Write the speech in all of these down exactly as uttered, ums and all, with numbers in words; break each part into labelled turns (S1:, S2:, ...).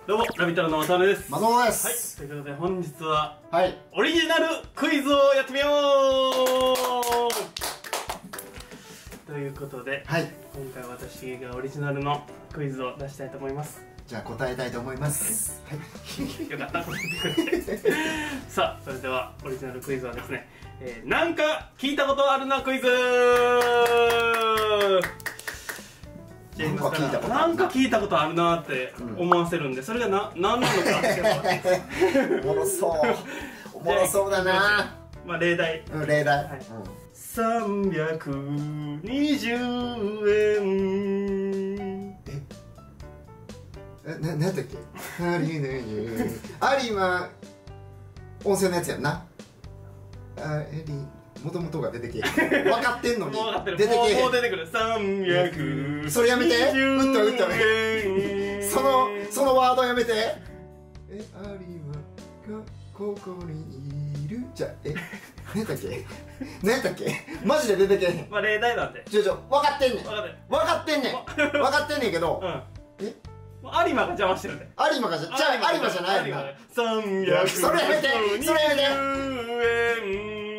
S1: どうも、ラビットラの渡辺です。
S2: マゾノで
S1: はい、
S2: す。
S1: ということで本日は、
S2: はい。
S1: オリジナルクイズをやってみようということで、
S2: はい。
S1: 今回私がオリジナルのクイズを出したいと思います。
S2: じゃあ答えたいと思います。はい。
S1: よかった、答えてくれて。さあ、それではオリジナルクイズはですね、えー、なんか聞いたことあるなクイズ
S2: なんか聞いたことあるな
S1: なんか聞いたことあるなって思わせるんで、それがな、何なのかっていうのを
S2: おもろそう。おもろそうだな。
S1: まあ例題、
S2: うん、例題。
S1: はい、さんびゃくにじゅうえん。
S2: ええ、な、なんだっけ有馬温泉のやつやんな。あ、えりもともとが出てけえ分かってんのに
S1: もう分かってる。
S2: 出てけえ
S1: もう出てくる。さんびゃく
S2: それやめて。うっとうっとそのそのワードやめて。え、有馬がここにいるじゃ、え、何やったっけ何やったっけマジで出てけえへん。
S1: まあ例題なんで
S2: ちょちょ分かってんねん
S1: 分かってる
S2: 分かってんねん分かってんねんけど、
S1: うん、
S2: え、
S1: 有馬が邪魔してるんで。
S2: 有馬がじゃ、じゃあ有馬じゃないよな。
S1: さんびゃく
S2: それやめてそれやめて
S1: え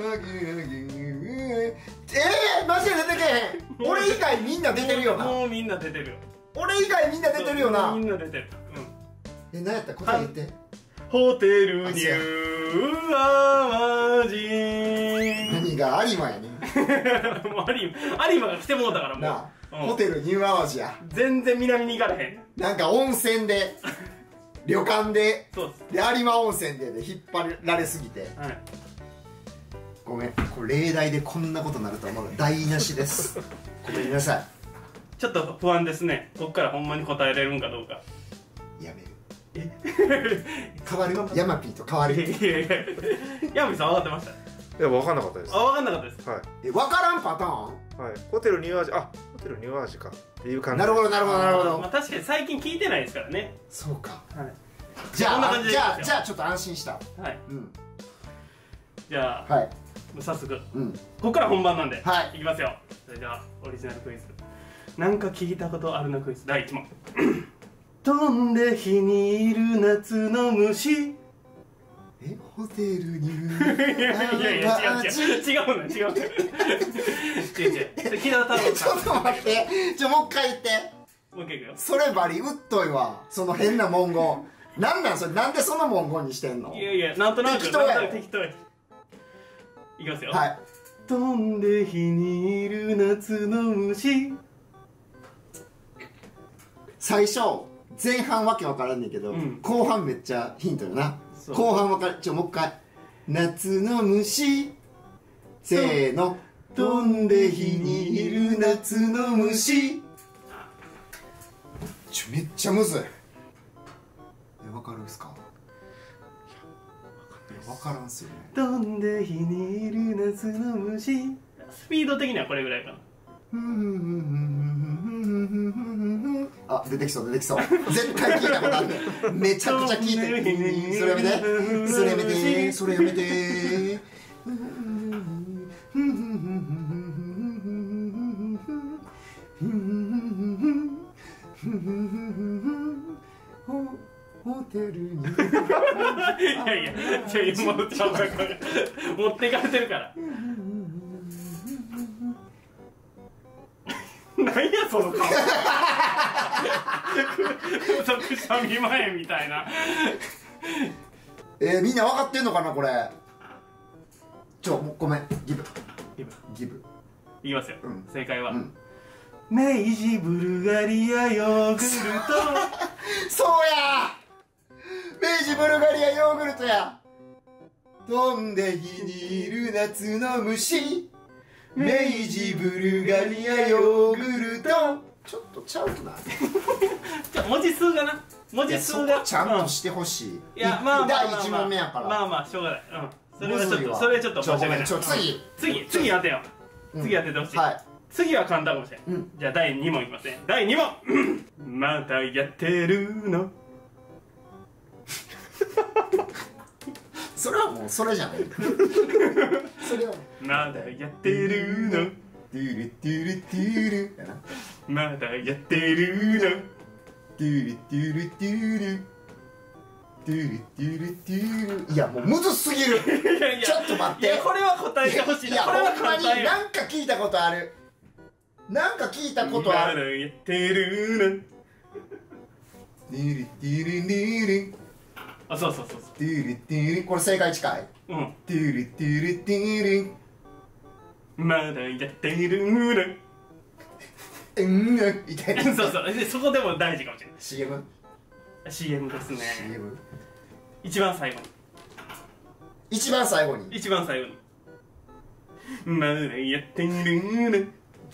S2: えー、マジで出てけへん。俺以外みんな出てるよな。
S1: もうみんな出てるよ。
S2: 俺以外みんな出てるよな。
S1: みんな出てる。
S2: え、何やった答え言って。
S1: ホテルニューアワジ
S2: 何が有馬やねん。
S1: もう有馬有馬が来てもうたからもう
S2: なあ、ホテルニューアワジや。
S1: 全然南に行かれへん。
S2: なんか温泉で旅館で
S1: そうです。
S2: で有馬温泉でで引っ張られすぎて、
S1: はい、
S2: ごめん、これ例題でこんなことになるとはまだ台無しです。ごめんなさい。
S1: ちょっと不安ですね。こっからほんまに答えれるんかどうか。
S2: やめる。
S1: え
S2: 変わる。ヤマピーと変わる。
S1: いやいやいや、ヤミさん分かってました？
S3: いや、分かんなかったです。
S1: あ、分かんなかったです。
S3: はい。
S2: え、分からんパターン。
S3: はい。ホテルニューアージ、あ、ホテルニューアージかっていう感じ。
S2: なるほどなるほどなるほど。
S1: まあ確かに最近聞いてないですからね。
S2: そうか。
S1: はい
S2: じゃ
S1: こんな感じで
S2: あじゃあ
S1: いきますよ
S2: じゃあちょっと安心した。
S1: はい。
S2: うん。
S1: じゃあ
S2: はい。
S1: 早速
S2: うん。
S1: ここから本番なんで、
S2: はい
S1: いきますよ。それではオリジナルクイズ、なんか聞いたことあるなクイズだいいち問。飛んで火にいる夏の虫。
S2: え、ホテルに
S1: いやいやいや、違う違う違うの違うの違う違う木田太郎
S2: ち
S1: さん。
S2: ょっと待って、ちょもう一回言って。
S1: もう一回いくよ。
S2: それバリうっといわ、その変な文言。なんなんそれ、なんでその文言にしてんの。
S1: いやいや、なんとなく
S2: 適当やろ
S1: なんとなく適当や。いきますよ。
S2: はい。
S1: 飛んで火にいる夏の虫。
S2: 最初前半わけわからんねんけど、うん、後半めっちゃヒントよな。後半わかる。ちょもう一回。夏の虫、せーの。飛んで火にいる夏の虫。ちょめっちゃむずい。え、わかるんすか？いや、わからんすよね。
S1: 飛んで火にいる夏の虫。スピード的にはこれぐらいかな。
S2: あ、出てきそう出てきそう。絶対聞いたことあるね。めちゃくちゃ聞いてる。それやめてそれやめてそれやめて。ホテルに。
S1: いやいや、ちょいもうちょっと持ってかれてるから。何やその顔。風俗者見舞いみたいな。
S2: えー、みんな分かってんのかなこれ。ちょ、もうごめん。ギブ
S1: ギブ
S2: ギブ
S1: いきますよ、うん、正解は、うん、明治ブルガリアヨーグルト。
S2: そうや、明治ブルガリアヨーグルトや。飛んで火にいる夏の虫、明治ブルガリアヨーグルト。ちょっとちゃうな。
S1: じゃ文字数がな、文字数が
S2: ちゃんとしてほしい。
S1: いや、まあまあ
S2: だいいち問目やから。
S1: まあまあしょうがない。うん、それはちょっとそれはちょっと申し訳ない。
S2: ちょ次
S1: 次次当てよう。次当ててほしい。次は簡単かもしれん。じゃあだいに問いきますね。だいに問。またやってるの。
S2: それはもうそれじゃない。それは
S1: まだやってるの。
S2: トゥルトゥルトゥルやな。
S1: まだやってるの。
S2: トゥルトゥルトゥルトゥルトゥルトゥルいやもうむずすぎる
S1: いやいや
S2: ちょっと待って
S1: いやこれは答えてほしい
S2: いや
S1: これは
S2: ほんまに
S1: 簡単や
S2: なんか聞いたことあるなんか聞いたことある
S1: やってる
S2: トゥルトゥルルル
S1: あそうそうそうそ
S2: トゥルトゥルこれ正解近いう
S1: うん
S2: トゥルトゥルトゥル
S1: まだやってる
S2: うんみたいな
S1: そうそうでそこでも大事かもしれない
S2: シーエム?
S1: シーエム ですね
S2: シーエム?
S1: 一番最後に
S2: 一番最後に
S1: 一番最後にまだやってる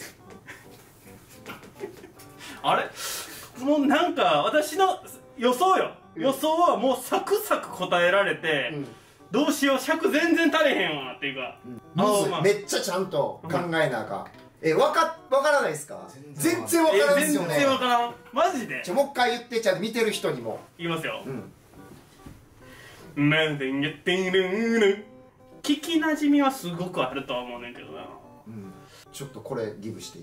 S1: あれもうなんか私の予想よ予想はもうサクサク答えられて、
S2: うん
S1: どうしよう尺全然足れへんわっていうか、
S2: むずい、
S1: まあ
S2: めっちゃちゃんと考えなあかん、えわかわからないですか全然わからんですよね
S1: 全然わからんマジで
S2: ちょもう一回言ってちゃんと見てる人にも
S1: 言いますよ
S2: うん
S1: まだやってる聞きなじみはすごくあるとは思うねんけどな
S2: うんちょっとこれギブしていい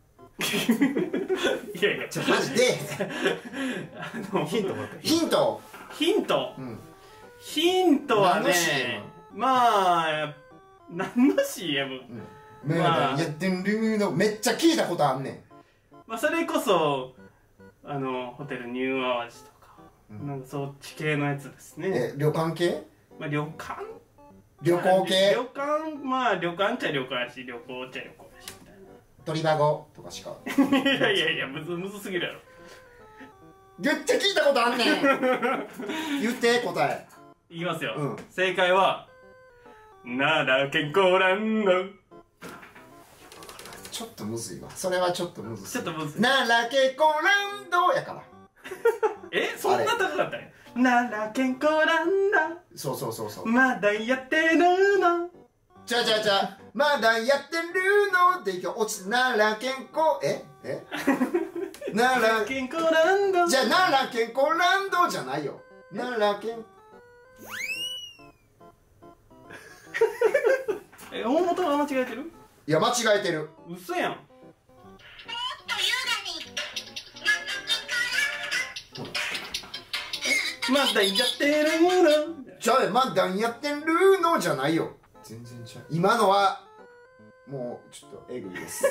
S1: いやいや
S2: ちょマジで
S1: あの
S3: ヒントもらって
S2: ヒント
S1: ヒント
S2: うん
S1: ヒントは
S2: 何の シーエ
S1: ね
S2: ム
S1: まあ何の シーエム、
S2: うんまあやってるのめっちゃ聞いたことあんねん
S1: まあ、それこそあのホテルニューアワジとか、
S2: うん
S1: なんかそっち系のやつですね
S2: え旅館系
S1: まあ旅館
S2: 旅行系
S1: 旅館まあ旅館っちゃ旅館やし旅行っちゃ旅行やしみたい
S2: 鳥箱とかしか
S1: ないやいやいやむずむずすぎるやろ
S2: めっちゃ聞いたことあんねん言って答え
S1: いきますよ、
S2: うん
S1: 正解は奈良健康ランド
S2: ちょっとむずいわそれはちょっとむずい
S1: ちょっとむずい
S2: 奈良健康ランドやから
S1: えそんな高かったね奈良健康ラン
S2: そうそうそうそう
S1: ドまだやってるの
S2: ちゃちゃちゃまだやってるのって今日落ちて奈良健康ええ奈良
S1: 健康ランド
S2: じゃあ奈良健康ランドじゃないよ奈良健
S1: え大元は間違えてる
S2: いや間違えてる
S1: 嘘やんまだやってるの
S2: じゃあまだやってるのじゃないよ全然違う今のはもうちょっとえぐいです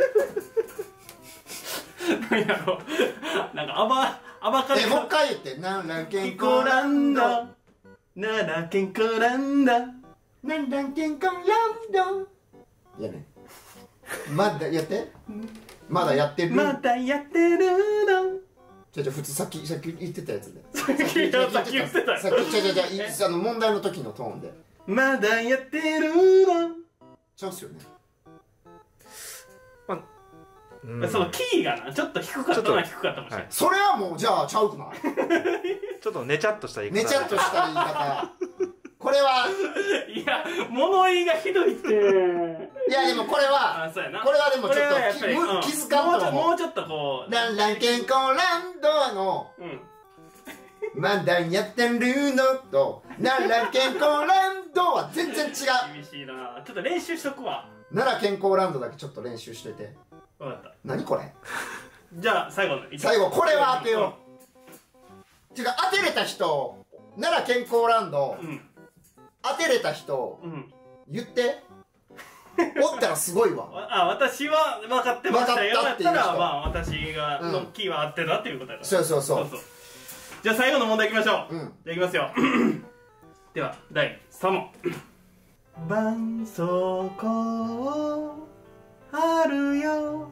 S1: なんやろなんか暴暴かれ
S2: えもう一回言って奈良健
S1: 健康
S2: 康ラ
S1: ランド
S2: ンド
S1: 奈良健康ランド
S2: 奈良健康ランドいやねまだやってまだやってる
S1: まだやってるの
S2: じゃじゃ普通さっきさっき言ってたやつで
S1: さっき言ってた
S2: さっきじゃじゃじゃいあの問題の時のトーンで
S1: まだやってるの
S2: ちゃうっすよね
S3: うん
S1: そのキーがなちょっと低かったのは低かったかもしれない
S2: それはもうじゃあちゃうくない
S3: ちょっとねちゃっとした言い方
S2: ねちゃっとした言い方これはい
S1: や物言いがひどいって
S2: いやでもこれは
S1: あそうやな
S2: これはでもちょっと
S1: これはやぱり
S2: きむ
S1: うん
S2: 気づかんと思う
S1: もうちょもうちょっとこう
S2: ランラン健康ランドの
S1: うん
S2: まだやってるのと奈良健康ランドは全然違う
S1: 厳しいなちょっと練習しとくわ
S2: 奈良健康ランドだけちょっと練習してて
S1: 分かった
S2: 何これ
S1: じゃあ最後の
S2: 最後これは当てようていうか当てれた人奈良健康ランド
S1: うん
S2: 当てれた人
S1: うん
S2: 言っておったらすごいわ
S1: あ私は分かってましたよ
S2: 分かったっていう人
S1: やったらまあ私が
S2: うん
S1: のキーは合ってたっていうことやから
S2: そうそうそう
S1: そうじゃあ最後の問題いきましょう、
S2: うん
S1: じゃあいきますよではだいさん問絆創膏あるよ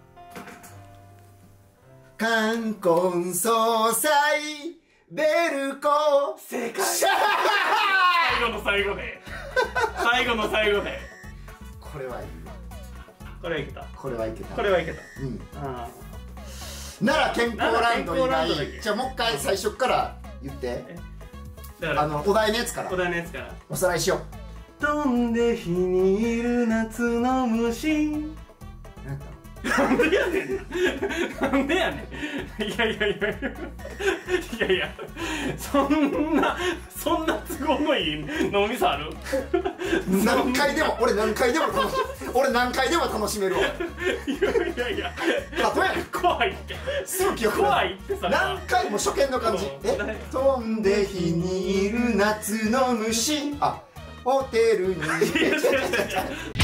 S2: 冠婚葬祭ベルコ
S1: 正解
S2: シャー
S1: 最後の最後で最後の最後で
S2: これはいいわ
S1: これはいけた
S2: これはいけた
S1: これはいけた
S2: うん
S1: あ
S2: 奈良健康ランド以
S1: 奈良健康ランドだけ
S2: 外じゃあもう一回最初から言って
S1: だから
S2: あのお題のやつから
S1: お題のやつから
S2: おさらいしよ
S1: 飛んで火にいる夏の虫
S2: うなんか
S1: なんでやねんなんでやねんいやいやいやいやいやいやそんなそんな都合のいい脳みそある
S2: 何回でも俺何回でも楽し俺何回でも楽しめるわ。
S1: いやいやいや
S2: 例え
S1: 怖いって
S2: すぐ記憶
S1: 怖いってさ
S2: 何回も初見の感じ。え飛んで火にいる夏の虫、あホテルに